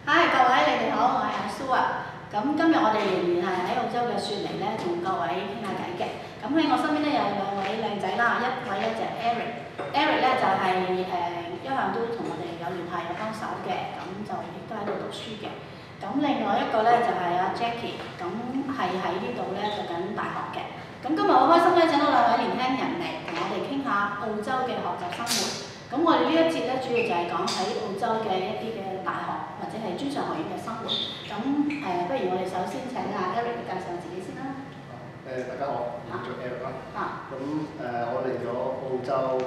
Hi 各位，你哋好，我係阿蘇啊。咁今日我哋仍然係喺澳洲嘅雪梨咧，同各位傾下偈嘅。咁喺我身邊咧有兩位靚仔啦，一位咧就係 Eric 咧就係一向都同我哋有聯繫有幫手嘅，咁就亦都喺度讀書嘅。咁另外一個咧就係阿 Jackie，咁係喺呢度咧讀緊大學嘅。咁今日好開心咧請到兩位年輕人嚟同我哋傾下澳洲嘅學習生活。咁我哋呢一節咧主要就係講喺澳洲嘅一啲嘅大學或者係專上學院嘅生活。咁不如我哋首先請阿 Eric 介紹下自己先啦。 大家好，我叫 Eric 啦。咁我嚟咗澳洲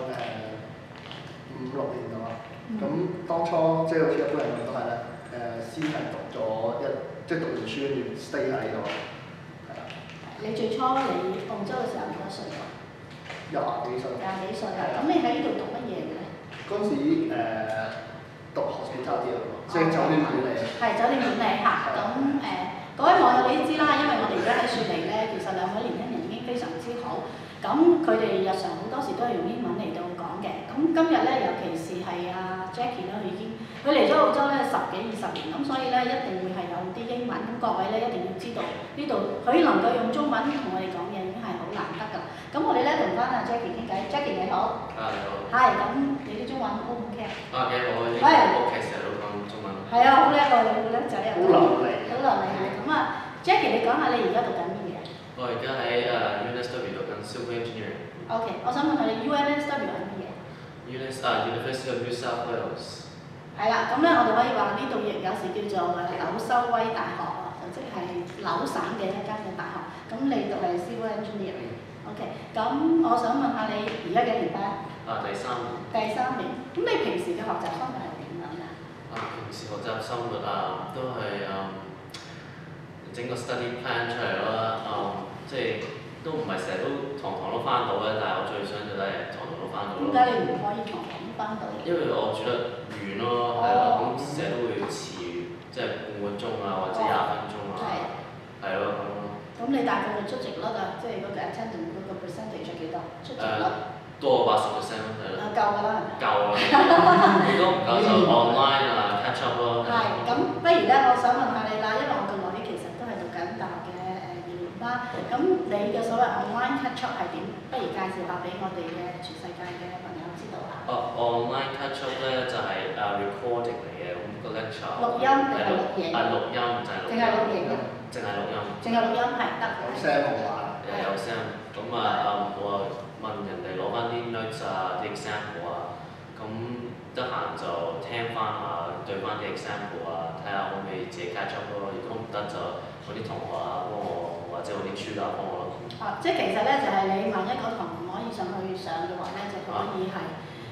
5、6年㗎嘛。咁當初即係好似一般人咁都係咧，先係讀咗即係讀完書跟住 stay 喺呢度，係啦。 你最初嚟澳洲嘅時候幾多歲啊 ？20幾歲。 20幾歲啊？咁你喺呢度讀乜嘢嘅咧？ 嗰陣時讀 hospitality 啊，即係酒店管理。係酒店管理嚇。咁各位網友你都知啦，因為我哋而家喺雪梨咧，其實兩位年輕人已經非常之好。咁佢哋日常好多時都係用英文嚟到講嘅。咁今日咧，尤其是係阿 Jackie 咧，佢嚟咗澳洲咧10幾20年，咁所以咧一定會係有啲英文。咁各位咧一定要知道呢度佢能夠用中文同我哋講嘢已經係好難得㗎。咁我哋咧同翻阿 Jackie 傾偈 ，Jackie 你好。 你好。 係，咁你啲中文 O 唔 OK 啊？ 幾好啊！屋企成日都講中文。 係啊，好叻喎，你好叻仔啊！ 好流利。 好流利係。咁啊 ，Jackie 你講下你而家讀緊乜嘢啊？ 我而家喺UNSW 讀緊 Civil Engineering。 OK， 我想問下你 UNSW 係乜嘢 ？University of New South Wales。 係啦，咁咧我哋可以話呢度亦有時叫做紐修威大學啊，就即係紐省嘅一間嘅大學。咁你讀係 Civil Engineering。OK， 咁我想問下你而家幾年班？ 第3年。 第3年。咁你平時嘅學習生活係點樣啊？ 平時學習生活都係整個 study plan 出嚟啦。即係都唔係成日都堂都翻到咧，但係我最想就係堂都翻到咯。 點解你唔可以堂都翻到？ 因為我住得遠咯，係啦，咁成日都會遲，即係半個鐘啊，或者20分鐘啊，係咯咁咯。 咁你大概嘅出席率啊，即係嗰個 attendance 嗰個 percentage 係幾多？出席率？ 多過80%咯，係咯。 夠㗎啦，係咪？ 夠啦。如果唔夠就 online catch up 咯。 係，咁不如咧，我想問下你啦，因為我個女其實都係讀緊大學嘅2年班，咁你嘅所謂 online catch up 係點？不如介紹下俾我哋嘅全世界嘅朋友知道下。 online catch up 咧就係recording 嚟嘅，咁個 lecture。 錄音定係錄影？ 錄音就係錄音。 淨係錄影啊？ 淨係錄音。 淨係錄音係得。 有聲好玩。 有聲，咁我問人哋攞翻啲 notes 啲 example 咁得閒就聽翻下，對翻啲 example 睇下可唔可以自己 catch up 咯。如果唔得就我啲同學幫我，或者我啲 tutor 幫我咯。 即係其實咧就係你萬一嗰堂唔可以上去上嘅話咧，就可以係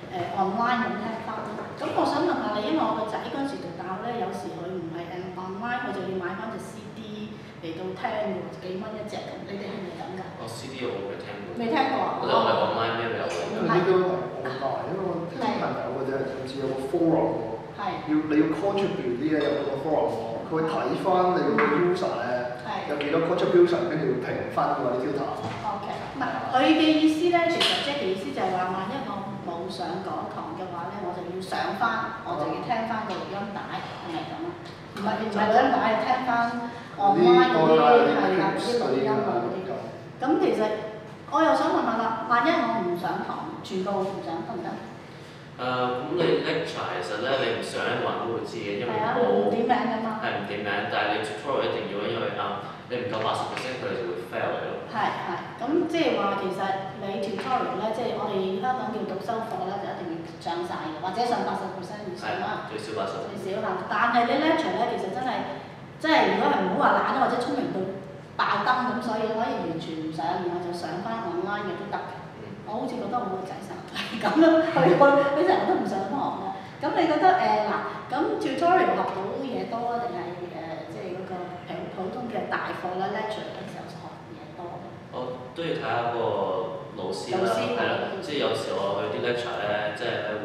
online 咁聽翻。咁我想問下你，因為我個仔嗰陣時讀大學咧，有時佢唔係online，佢就要買翻隻 CD 嚟到聽喎，幾蚊一隻咁。你哋係咪咁㗎 ？CD 我未聽過。 未聽過啊？ 我哋 online 咩都有嘅。 呢個係好大，因為我聽朋友嘅啫，甚至有個 forum 喎。 係。 你要 contribute 啲嘢入個 forum 喎，佢會睇翻你個 user 咧有幾多 contribution，跟住會評分㗎啲 tutor。 OK， 唔係佢嘅意思咧，其實 Jackie 意思就係話，萬一我冇上嗰堂嘅話咧，我就要上翻，我就要聽翻個錄音帶，係咪咁啊？唔係錄音帶，係聽翻 online 嗰啲係啦，嗰啲錄音啊嗰啲。咁其實我又想問下啦，萬一我唔上堂，全部唔上得唔得？ 咁你 lecture 其實咧，你唔上一個人都會知嘅，因為唔點名㗎嘛。 係唔點名，但係你 tutorial 一定要，因為你唔夠80%，佢哋就會 fail 你咯。係。 咁即係話其實你 tutorial 咧，即係我哋香港叫讀修課咧，就一定要上晒嘅，或者上80%以上啦。 最少80%。 最少啦，但係你 lecture 咧，其實真係如果係唔好話懶或者聰明到爆燈咁，所以可以完全唔上，然後就上翻 online 嘅都得嘅。我好似覺得我個仔成日係咁咯，佢成日都唔上堂嘅。咁你覺得咁 tutorial 學到嘢多啊，定係即係嗰個普通嘅大課咧 lecture 嘅時候學嘢多？ 我都要睇下個老師啦，係啦，即係有時我去啲 lecture 咧，即係會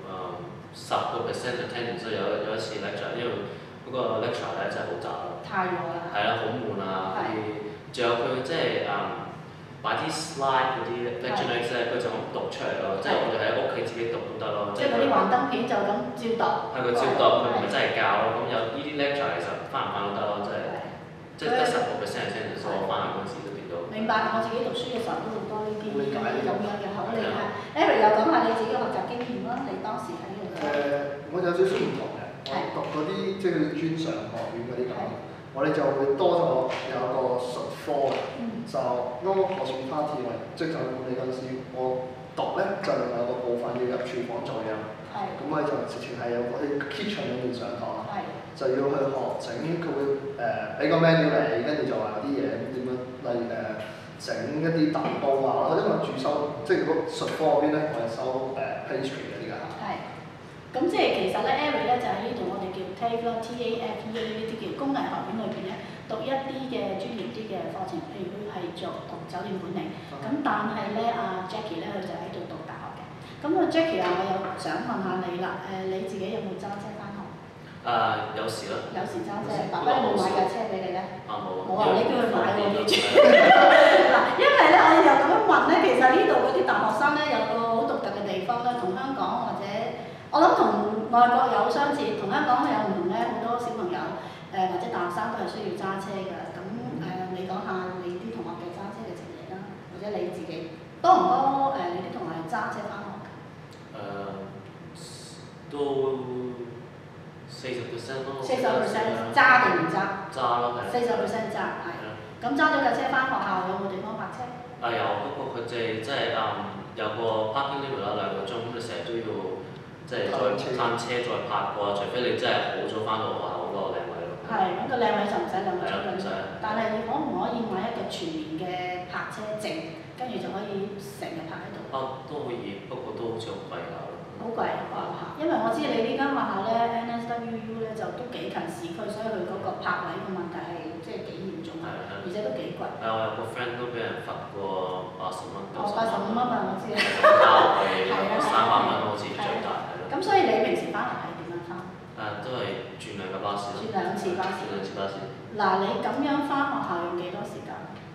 10% attendance，所以有一次 lecture，因為嗰個 lecture 咧真係好雜咯。太耐啦。係啦，好悶啊！嗰啲，仲有佢即係擺啲 slide 嗰啲 lecture notes 咧，佢就咁讀出嚟咯，即係我哋喺屋企自己讀都得咯。 即係嗰啲幻燈片就咁照讀。 係佢照讀，佢唔係真係教咯。咁呢啲 lecture 其實翻唔翻都得咯，即係得10%先，所以我翻嚟嗰陣時都變到。 明白，我自己讀書嘅時候都好多呢啲咁樣嘅口令啊。Eric 又講下你自己嘅學習經驗啦，你當時喺呢度。 我有少少唔同嘅，我讀嗰啲即係專上學院嗰啲咁，我哋就會多咗有個術科嘅，就因為我算 party 嚟，即係就我哋嗰陣時我讀咧就有個部分要入廚房做嘢，咁我哋就直情係有個喺 kitchen 裏面上堂，就要去學整，佢會俾個 menu 你，跟住就話有啲嘢點樣，例如整一啲蛋糕啊，因為主修即係如果術科嗰邊咧，我係修pastry 嗰啲㗎。 咁即係其實咧 ，Eric 咧就喺呢度我哋叫 TAFE 啦，TAFE 呢啲叫工藝學院裏邊咧讀一啲嘅專業啲嘅課程，譬如佢係讀酒店管理。咁但係咧，阿 Jackie 咧佢就喺度讀大學嘅。咁啊 Jackie 啊，我又想問下你啦，你自己有冇揸車翻學？ 有時啦。有時揸車，爸爸有冇買架車俾你咧？冇啊，你叫佢買喎，要住。嗱，因為咧我哋又咁樣問咧，其實呢度嗰啲大學生咧有個好獨特嘅地方咧，同香港或者我諗同外國有相似，同香港有唔同咧，好多小朋友或者大學生都係需要揸車㗎。咁你講下你啲同學嘅揸車嘅情形啦，或者你自己多唔多你啲同學係揸車翻學㗎？ 都40%咯。 40%揸定唔揸？ 揸咯，係。 40%揸，係。咁揸咗架車翻學校有冇地方泊車？ 有，不過佢哋即係有個 parking limit 啦，2個鐘，咁你成日都要即係再攤車再泊過，除非你真係好早翻到學校嗰個靚位咯。係， 咁個靚位就唔使2個鐘㗎。 唔使。 但係可唔可以買一個全年嘅泊車證，跟住就可以成日泊喺度？ 都可以，不過都好似好貴下咯。 好貴啊！因為我知你呢間學校咧 NSWU 咧就都幾近市區，所以佢嗰個泊位嘅問題係即係幾嚴重，而且都幾貴。 我有個 friend 都俾人罰過80蚊。 85蚊啊！我知。 交去300蚊好似最大係咯。 咁所以你平時翻學係點樣翻？ 都係轉2個巴士。 轉2次巴士。嗱，你咁樣翻學校用幾多時間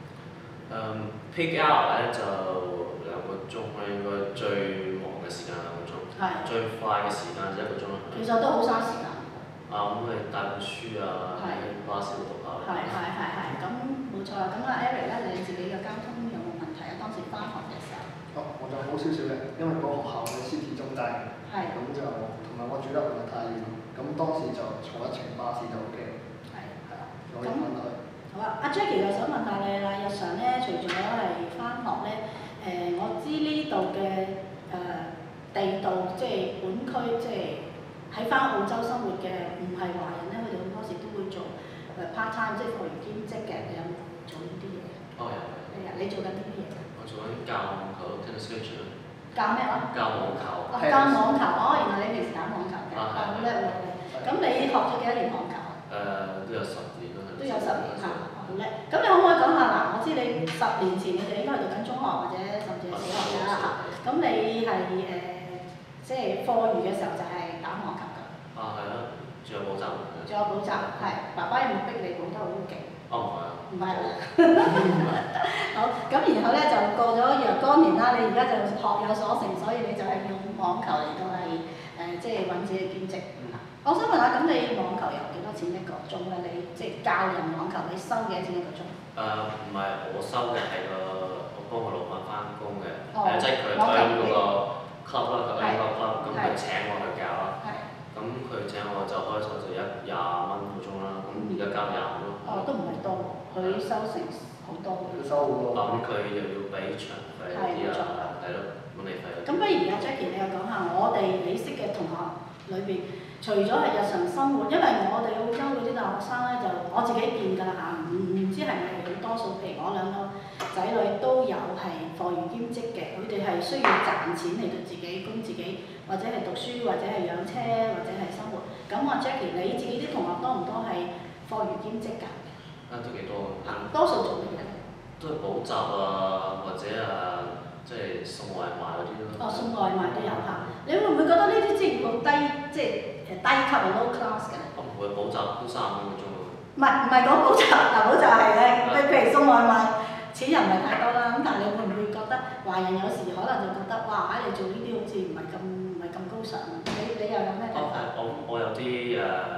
？peak hour 咧就2個鐘啦，應該最忙嘅時間2個鐘。最快嘅時間就1個鐘啦。 其實都好嘥時間。 咁你帶本書啊，喺巴士度讀下。 咁冇錯啦。咁啊 Eric 咧，你自己嘅交通有冇問題啊？當時翻學嘅時候。 我就好少少嘅，因為個學校喺 City 中間，咁就同埋我住得唔係太遠，咁當時就坐一程巴士就 OK。可以翻去。 好啊，阿 Jackie 又想問下你啦，日常咧除咗係翻學咧，我知呢度嘅地道即係本區，即係喺翻澳洲生活嘅唔係華人咧，佢哋好多時都會做part time，即係課餘兼職嘅。你有冇做呢啲嘢？ 有。 你做緊啲乜嘢？ 我做緊教網球 tennis coach。 教咩話？ 教網球。 教網球，原來你平時打網球嘅，好叻喎你。咁你學咗幾多年網球啊？ 都有10年啦。 都有10年嚇，好叻。咁你可唔可以講下嗱？我知你10年前你哋應該係讀緊中學或者甚至係小學㗎啦嚇。咁你係即係課餘嘅時候就係打網球㗎。 係啊，仲有補習。 係。爸爸有冇逼你補得好勁？唔係啊。好，咁然後咧就過咗若干年啦，你而家就學有所成，所以你就係用網球嚟到係即係揾自己兼職。我想問下，咁你網球有幾多錢1個鐘咧？你即係教人網球，你收幾多錢1個鐘？ 唔係我收嘅，係我幫個老闆翻工嘅，即係佢喺嗰個 club 啦，佢喺個 club，咁佢請我去教啦。咁佢請我就開頭就20蚊個鐘啦，咁而家教25咯。 都唔係多，佢收成好多。 佢收好多。 咁佢又要俾場費啲啊，係咯，管理費。 咁不如阿 Jackie 你又講下我哋你識嘅同學裏邊，除咗係日常生活，因為我哋澳洲嗰啲大學生咧，就我自己見㗎啦嚇，唔知係咪多數，譬如我2個仔女都有係課餘兼職嘅，佢哋係需要賺錢嚟到自己供自己，或者係讀書，或者係養車，或者係生活。咁阿 Jackie 你自己啲同學多唔多係課餘兼職㗎？ 都幾多㗎。 多數做乜嘢？ 都係補習啊，或者即係送外賣嗰啲咯。送外賣都有嚇。你會唔會覺得呢啲職業好低，即係低級啊 low class 嘅？ 我唔會補習都35個鐘喎。 唔係講補習，補習係咧，譬如送外賣，錢又唔係太多啦。咁但係你會唔會覺得華人有時可能就覺得哇，你做呢啲好似唔係咁高尚？你又有咩睇法？ 我有啲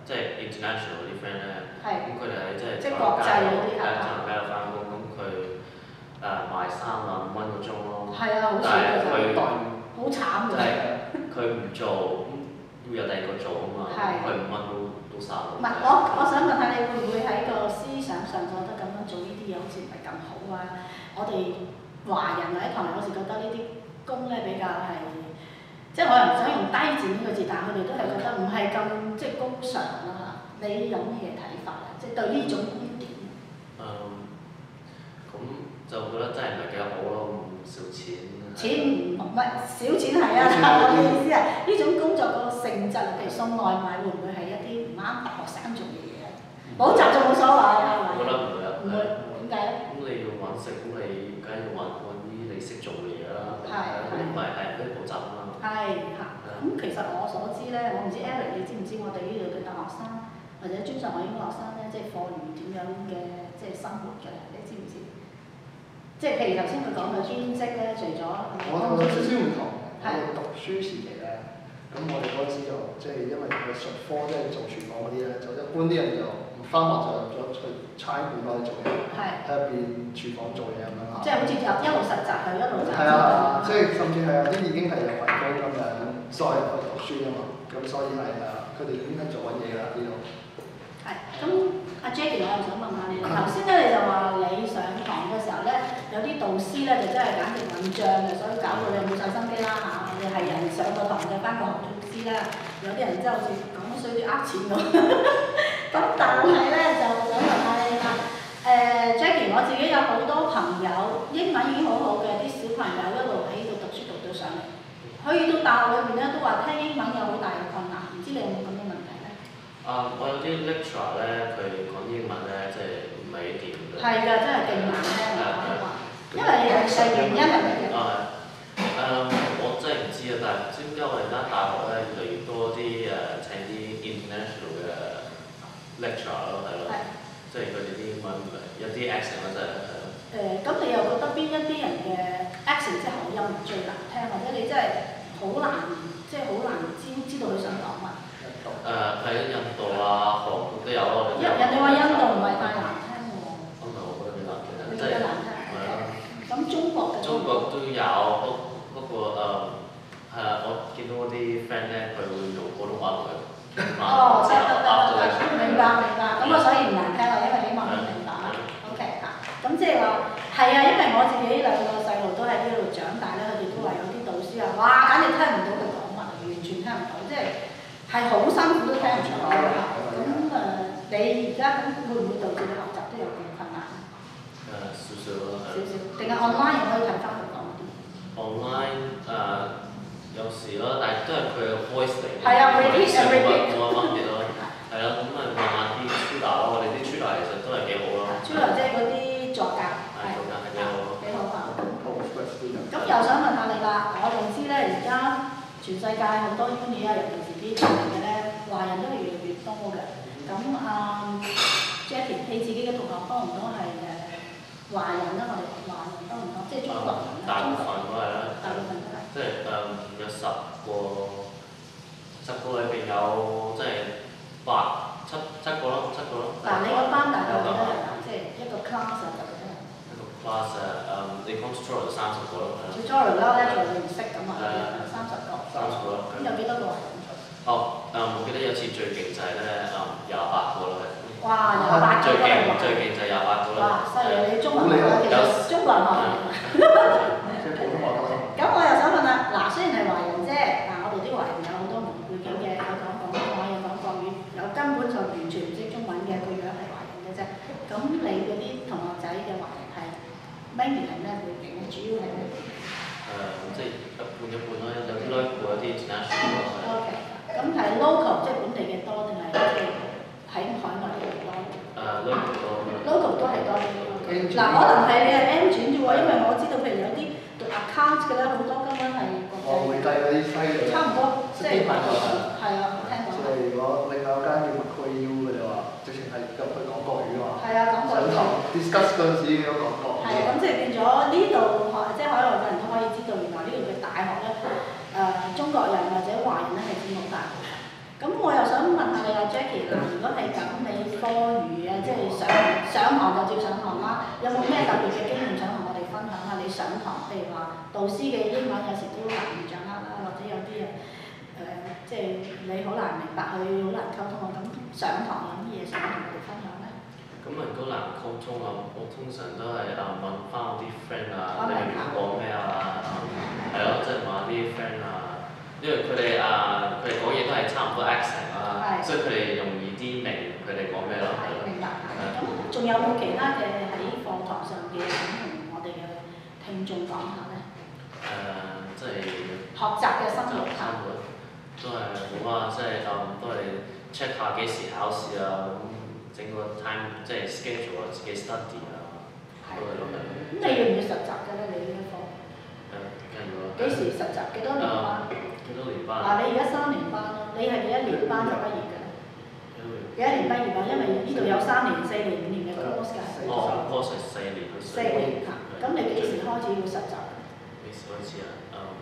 即係 international 嗰啲 friend 咧， 係咁佢哋係即係即係國際嗰啲喺加拿大度翻工，咁佢賣35蚊個鐘咯。 係啊，好少但係㗎佢咋，好慘㗎。 但係佢唔做，咁會有第二個做啊嘛。 係佢5蚊都嘥咯。 唔係，我想問下你會唔會喺個思想上覺得咁樣做呢啲嘢好似唔係咁好啊？我哋華人或者唐人有時覺得呢啲工咧比較係，即係我又唔想用低賤呢個字，但係佢哋都係覺得唔係咁即係高尚啦。你有咩睇法啊？即係對呢種觀點？ 咁就覺得真係唔係幾好咯，咁少錢。 錢唔係少錢係啊，但係我嘅意思係呢種工作個性質，譬如送外賣，會唔會係一啲唔啱大學生做嘅嘢啊？補習就冇所謂啊，係咪？ 我覺得唔會啊。 唔會，點解咧？ 咁你要揾食，咁你梗係要揾啲你識做嘅嘢啦。 係咁唔係嗰啲補習啊嘛。 係嚇。咁其實我所知咧，我唔知 Eric 你知唔知我哋呢度嘅大學生或者專上學英語學生咧，即係課餘點樣嘅即係生活嘅，你知唔知？即係譬如頭先佢講嘅兼職咧，除咗我有少少唔同。我哋讀書時期咧，咁我哋嗰陣時就即係因為佢術科即係做廚房嗰啲咧，就一般啲人就唔翻學就入咗去差館嗰度做嘢，喺入邊廚房做嘢咁樣嚇。 即係好似一路實習係一路賺錢。 係啊，即係甚至係有啲已經係有份工咁樣，再入去讀書啊嘛。咁所以係佢哋已經係做緊嘢啦呢度。 係，咁阿 Jackie 我又想問下你啦。頭先咧你就話你上堂嘅時候咧，有啲導師咧就真係簡直混帳嘅，所以搞到你冇晒心機啦嚇。你係人上個堂嘅翻個學老師啦，有啲人真係好似講得衰啲呃錢咁。咁但係咧就想問下你啦。Jackie 我自己有好多朋友英文已經好好嘅，啲小朋友一路喺度讀書讀到上嚟，去到大學裏邊咧都話聽英文有好大嘅困難，唔知你有冇咁嘅問題咧？ 我有啲 lecturer 咧，佢講英文咧，即係唔係幾掂嘅。 係㗎，真係勁難聽我講話，因為係原因係乜嘢？ 我真係唔知啊，但係知唔知我哋間大學咧越嚟越多啲請啲 international 嘅 lecturer 咯，係咯，即係佢哋啲英文有啲 accent 咯，真係係咯。 咁你又覺得邊一啲人嘅 accent 即係口音最難聽，或者你真係好難，即係好難知道佢想講乜？ 係印度啊、韓國都有咯。 人哋話印度唔係太難聽喎。 唔係，我覺得幾難聽。 你覺得難聽？ 係啊。 咁中國嘅？ 中國都有，不過係啊，我見到嗰啲 friend 咧，佢會用普通話同佢講。 哦，得，明白。咁我所以唔難聽啦，因為希望你明白啦。OK 嚇，咁即係話係啊，因為我自己兩個細路都喺呢度長大咧，佢哋都話有啲導師啊，哇，簡直聽唔到佢講乜，完全聽唔到，即係好辛苦都聽唔出來㗎。咁你而家咁會唔會導致你學習都有咁困難？ 少少咯，係。 少，定係 online 又可以睇翻佢講啲 ？online 有時咯，但係都係佢嘅 voice 嚟嘅。 係啊，repeat 冇乜分別咯。係啦，咁咪慢慢啲 tutor 咯，我哋啲 tutor 其實都係幾好咯。 tutor 即係嗰啲助教。 係助教係幾好咯。 幾好啊！咁又想問下你啦，我哋知咧而家全世界好多 uni 啊，尤其是啲出名嘅咧，華人都係越嚟越多嘅。咁Jackie 你自己嘅同學多唔多係華人啦？我哋華人多唔多？即係中國人啦。 大部分都係啦。 大部分都係。 即係有10個裏邊有即係7個咯。 嗱，你個班大概幾多人啊？即係一個 class 就幾多人？ 一個 class 你講 tutorial 30個咯。 tutorial 啦，咧就你唔識咁啊，30個。 30個咯。 咁有幾多個啊？ 我記得有次最勁就係咧28個咯，係。 哇！28個都係華人。 最勁就係28個咯。 哇！犀利，你中文學嘅其實中國人學嘅。 即係普通話多啲。 咁我又想問啦，嗱，雖然係華人啫，但我哋啲華人有好多唔同背景嘅，有講廣東話，有講國語，有根本就完全唔識中文嘅，個樣係華人嘅啫。咁你嗰啲同學仔嘅華人係 mainly 係咩背景咧？主要係咩背景？ 即係一半一半咯，有啲 local 有啲 international 咯。 OK， 咁係 local 即係本地嘅多定係即係喺海外嘅多 ？local 多。 local 都係多啲。嗱，可能係你係 M 轉啫喎，因為我知道譬如有啲讀 account 嘅咧，好多根本係國際。 會計嗰啲犀利。 差唔多，即係係啊，聽講。 即係如果另外有間叫 McQueen 佢哋話，直情係入去講國語啊嘛。 係啊，講國語。 上堂 discuss 嗰陣時都講國語。 係啊，咁即係變咗呢度即係海外嘅人都可以知道，原來呢度嘅大學咧，中國人或者華人咧係佔好大部分。咁我我又想問下你啊 Jackie 嗱，如果係咁，你課餘啊，即係上堂就照上堂啦，有冇咩特別嘅經驗想同我哋分享下？你上堂譬如話導師嘅英文有時都難以掌握啦，或者有啲即係你好難明白，佢好難溝通啊。咁上堂有啲嘢想同我哋分享咧？ 咁如果難溝通啊，我通常都係問翻我啲 friend 啊，你講咩啊？係咯，即係問下啲 friend 啊，因為佢哋講嘢都係差唔多 accent 啦，所以佢哋容易啲明佢哋講咩咯。 係，明白。咁仲有冇其他嘅喺課堂上嘅想同我哋嘅聽眾講下咧？ 即係學習嘅生活都係好啊，即係都係 check 下幾時考試啊，咁整個 time 即係 schedule 啊，自己 study 啊，都係咁樣。 咁你要唔要實習嘅咧？你呢一科？ 梗係要啦。 幾時實習？幾多年班？ 幾多年班？ 嗱，你而家3年班咯，你係幾多年班就畢業嘅咧？幾多年畢業啊？因為呢度有3年、4年、5年嘅 course 㗎。 course 係4年。 4年嚇，咁你幾時開始要實習？ 幾時開始啊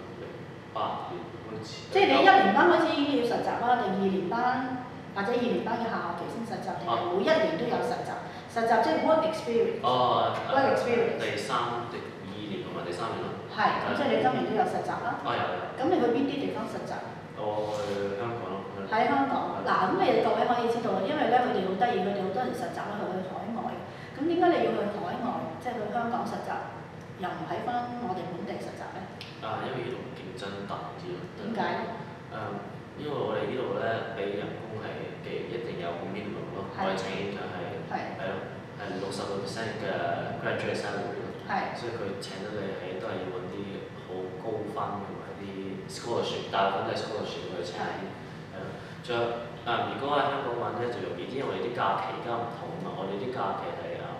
？08年開始。 即係你1年班開始已經要實習啦，定2年班或者2年班嘅下學期先實習，定係每1年都有實習？實習即係 work experience。work experience。 第2年同埋第3年咯。 係，咁即係你今年都有實習啦。 有。 咁你去邊啲地方實習？ 我去香港咯。 喺香港。嗱，咁你各位可以知道，因為咧佢哋好得意，佢哋好多人實習咧去海外嘅。咁點解你要去海外，即係去香港實習，又唔喺翻我哋本地實習咧？ 因為呢度競爭大啲咯。 點解咧？ 因為我哋呢度咧俾人工係一定有個 minimum 咯，我哋請就係咯，係60% 嘅 graduate salary 咯，所以佢請得你係都係要揾啲好高分同埋啲 scholarship，大部分都係 scholarship 去請，係咯。仲有如果喺香港揾咧就容易啲，因為我哋啲假期而家唔同啊嘛，我哋啲假期係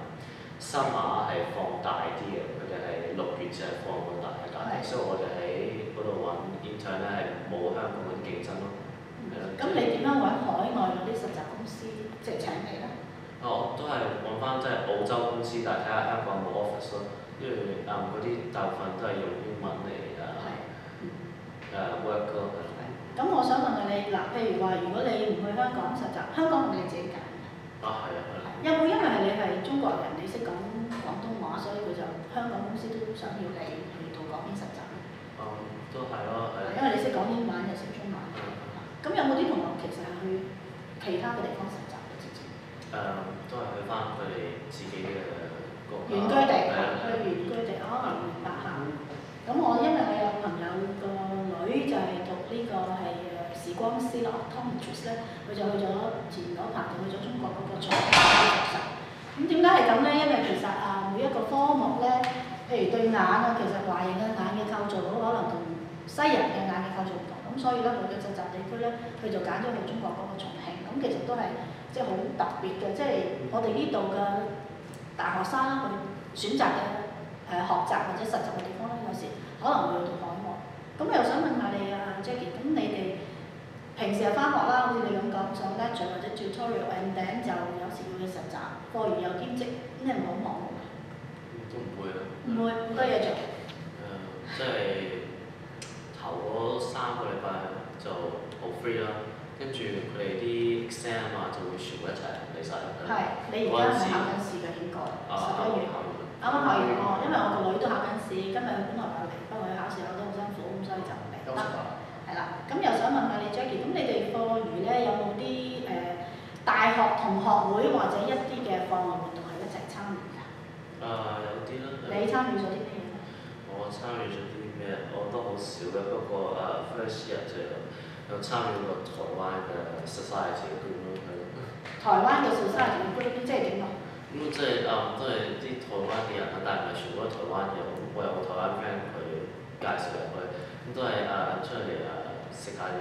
summer係放大啲嘅，佢哋係6月先係放咁大嘅假期，所以我哋喺嗰度揾 intern 咧係冇香港嗰啲競爭咯。 咁你點樣揾海外嗰啲實習公司即係請你咧？ 我都係揾翻即係澳洲公司，但係睇下香港有冇 office 咯，因為嗰啲大部分都係用英文嚟work 咯。 咁我想問下你嗱，譬如話，如果你唔去香港實習，香港係咪你自己揀嘅？ 係啊。 有冇因為係你係中國人，你識講廣東話，所以佢就香港公司都想要你去到嗰邊實習？ 都係咯， 因為你識講英文又識中文。咁有冇啲同學其實係去其他嘅地方實習嘅直接？ 都係去翻佢哋自己嘅國家。 原居地，去原居地，明白下。咁我因為我有朋友個女就係讀呢個係視光師咯 optometrist 咧，佢就去咗前嗰排就去咗中國嗰個長沙實習。咁點解係咁咧？因為其實每一個科目咧，譬如對眼啊，其實華人嘅眼嘅構造可能同西人嘅眼嘅構造唔同，咁所以咧佢嘅實習地區咧，佢就揀咗去中國嗰個重慶。咁其實都係即係好特別嘅，即係我哋呢度嘅大學生佢選擇嘅學習或者實習嘅地方咧，有時可能會去到海外。咁又想問下你Jackie，咁你哋平時係翻學啦，好似你咁講上 lecture 或者 tutorial，and then 就有時要去實習，課餘又兼職，咁你唔係好忙㗎？ 都唔會啊。 唔會，好多嘢做。 即係頭嗰3個禮拜就好 free 啦，跟住佢哋啲 exam 就會全部一齊嚟晒。 係，你而家係咪考緊試㗎？應該11月。啱啱考完因為我個女都考緊試，今日佢本來有嚟，不過佢考試考得好辛苦，咁所以就唔嚟得。係啦，咁又想問下你 Jackie，咁你哋課餘咧有冇啲大學同學會或者一啲嘅課外活動係一齊參與㗎？ 有啲啦。 你參與咗啲咩嘢？ 我參與咗啲咩？我都好少嘅，不過first year 就有參與過台灣嘅 society 嘅 group 咯，係咯。 台灣嘅 society 嘅 group 即係點啊？ 咁即係都係啲台灣嘅人啦，但係唔係全部都係台灣嘅。我有個台灣 friend 佢介紹入去，咁都係出嚟食下嘢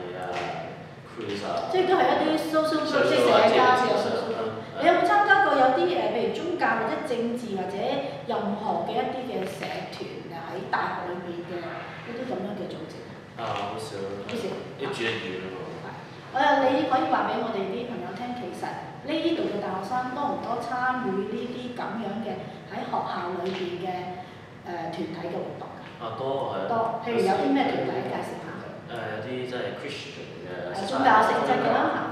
cruise 即係都係一啲 social group，即係社交嘅 social group。你有冇參加過有啲譬如宗教或者政治或者任何嘅一啲嘅社團喺大學裏面嘅呢啲咁樣嘅組織？ 好少。 好少。 一轉一轉咯。 你可以話俾我哋啲朋友聽，其實呢度嘅大學生多唔多參與呢啲咁樣嘅喺學校裏邊嘅團體嘅活動㗎？ 多係。 多，譬如有啲咩團體介紹下？ 有啲即係 Christian 嘅嘅宗教性質嘅啦。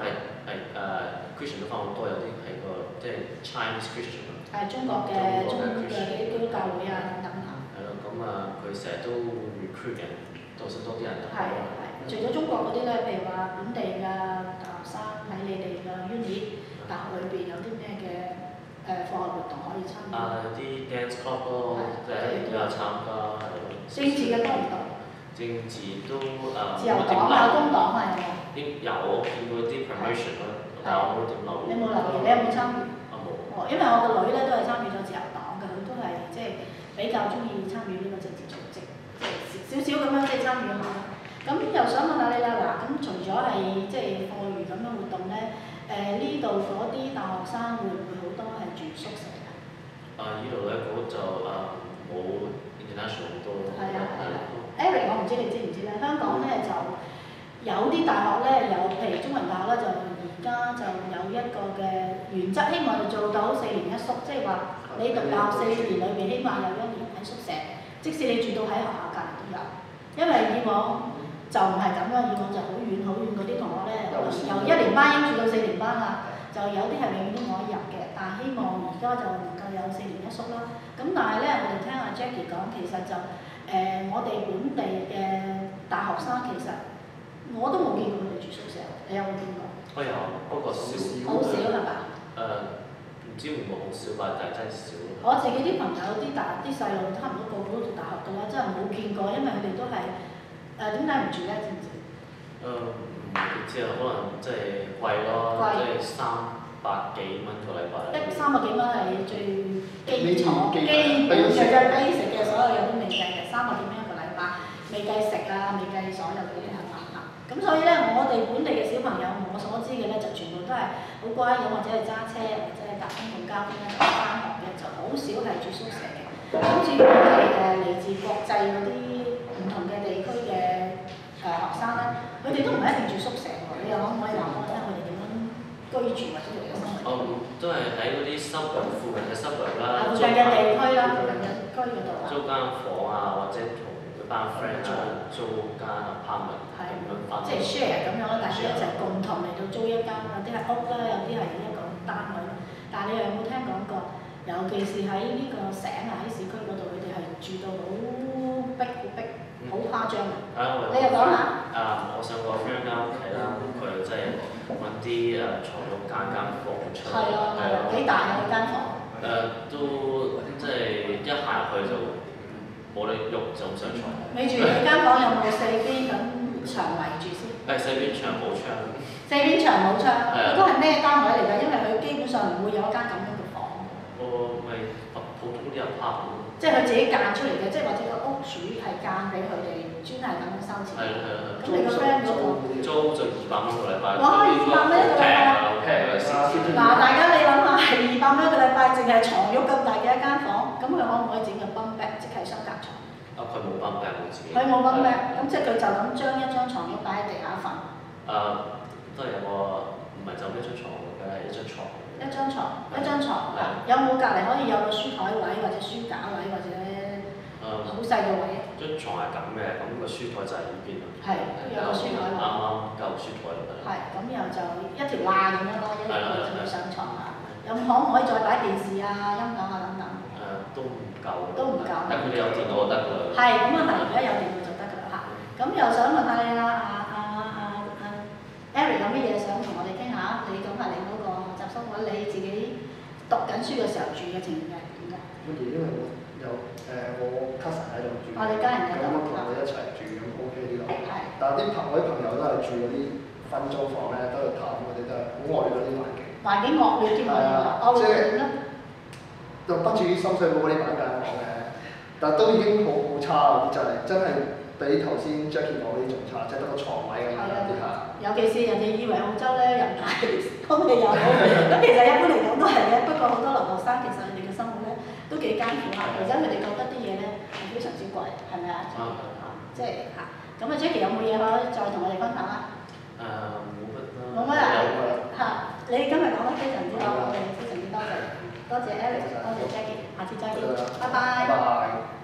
Christian 都分好多，有啲係個即係 Chinese Christian 咯。 係中國嘅基督教會啊等等嚇。 係咯，咁佢成日都會 recruit 人，導師多啲人入去。 係，除咗中國嗰啲咧，譬如話本地嘅大學生喺你哋嘅 uni 大學裏邊有啲咩嘅課外活動可以參與？ 有啲 dance club 咯，即係都有參加，係咯。 政治嘅多唔多？ 政治都自由黨啊、工黨啊有冇？ 有，我見過啲 promotion 咯，但係我冇點留意。 你冇留意？你有冇參與？ 我冇。 哦，因為我個女咧都係參與咗自由黨嘅，佢都係即係比較中意參與呢個政治組織，少少咁樣即係參與下。咁又想問下你啦，嗱，咁除咗係即係課餘咁樣活動咧，呢度嗰啲大學生會唔會好多係住宿舍㗎？ 呢度咧就冇 international 好多。 係啊係啊。Eric， 我唔知你知唔知咧？香港咧就有啲大學咧有，譬如中文大學咧就而家就有一個嘅原則，希望就做到4年一宿，即係話你讀大學4年裏邊，希望有1年喺宿舍，即使你住到喺學校隔離都有，因為以往就唔係咁樣，以往就好遠好遠嗰啲同學咧，由1年班已經住到4年班啦，就有啲係永遠都冇得入嘅。但係希望而家就能夠有4年一宿啦。咁但係咧，我哋聽阿 Jackie 講，其實就我哋本地嘅大學生其實我都冇見過佢哋住宿舍，你有冇見過？ 我有，不過少。 好少係嘛？ 唔知會唔會好少吧，但係真係少。 我自己啲朋友啲細路差唔多個個都讀大學㗎啦，真係冇見過，因為佢哋都係點解唔住咧？知唔知？ 唔知啊，可能即係貴咯，即係300幾蚊個禮拜。 300幾蚊係最基本嘅 basic 嘅，所有嘢都未計嘅，300幾蚊一個禮拜，未計食啊，未計所有嘅嘢係嘛嚇。咁所以咧，我哋本地嘅小朋友，我所知嘅咧，就全部都係好乖咁，或者係揸車，或者係搭公共交通咧就返學嘅，就好少係住宿舍嘅。咁至於係嚟自國際嗰啲唔同嘅地區嘅學生咧，佢哋都唔係一定住宿舍喎。你又可唔可以話我聽佢哋點樣居住或者做嘅生活？ 都係喺嗰啲 suburb 附近嘅 suburb 啦， 附近嘅地區啦，附近嘅區嗰度啊。 租間房啊，或者同嗰班 friend 啊租間 apartment 咁樣分。 即係 share 咁樣啦，大家一齊共同嚟到租一間，有啲係屋啦，有啲係一個單位啦。但係你有冇聽講過？尤其是喺呢個城啊，喺市區嗰度，佢哋係住到好逼，好誇張嘅。你又講下？ 我上個 friend 間屋企啦，佢真係揾啲床褥間房出嚟。 係啊，幾大啊嗰間房？ 都即係一行入去就冇得喐，就咁上床。 你住嗰間房有冇4邊咁牆圍住先 ？4邊牆冇窗。 4邊牆冇窗，佢都係咩單位嚟㗎？因為佢基本上唔會有一間咁樣嘅房。 咪普通啲 apartment。 即係佢自己間出嚟嘅，即係或者個屋主係間俾佢哋，專係咁樣收錢。 係。 咁你個 friend 嗰個租就200蚊個禮拜。 哇！200蚊一個禮拜。嗱，大家你諗下，係200蚊一個禮拜，淨係床褥咁大嘅一間房，咁佢可唔可以整個 bunk bed，即係雙格床？ 佢冇 bunk bed，冇自己。 佢冇 bunk bed，咁即係佢就咁將一張床褥擺喺地下瞓。 都係有個唔係就一張床嘅，係一張床。 一張床，有冇隔離可以有個書台位或者書架位或者好細嘅位？ 張床係咁嘅，咁個書台就係呢邊咯。 係，有個書台位。 啱夠書台就得啦。 係，咁然後就一條罅咁樣咯，一條就上床啊。有可唔可以再擺電視啊、音響啊等等？ 都唔夠。 都唔夠。 但佢哋有電腦就得㗎啦。 係，咁啊係，而家有電腦就得㗎啦嚇。咁又想問下你啦，Eric 有乜嘢想同我哋傾下？你講下你嗰個學習生活，你自己讀緊書嘅時候住嘅情形係點㗎？ 因為我 cousin 喺度住， 你家人喺度， 咁我同佢一齊住咁 OK 啲咯。 係。 但係我啲朋友都係住嗰啲分租房咧，都係淡嗰啲，都係好惡劣嗰啲環境。 環境惡劣添啊！惡劣點咧？ 就不至於深水埗嗰啲板間房嘅，但係都已經好差啦，就係真係比頭先 Jackie 講嗰啲仲差，即係得個床位咁樣啲嚇。 尤其是人哋以為澳洲咧人大都未有好，咁其實一般嚟講都係嘅。不過好多留學生其實佢哋嘅生活咧都幾艱苦下，而且佢哋覺得啲嘢咧係非常之貴，係咪啊？即係嚇。咁啊 Jackie 有冇嘢可以再同我哋分享啊？冇乜啊？嚇！你今日講得非常之好，我哋非常之多謝，多謝 Eric，多謝 Jackie，下次再見，拜拜。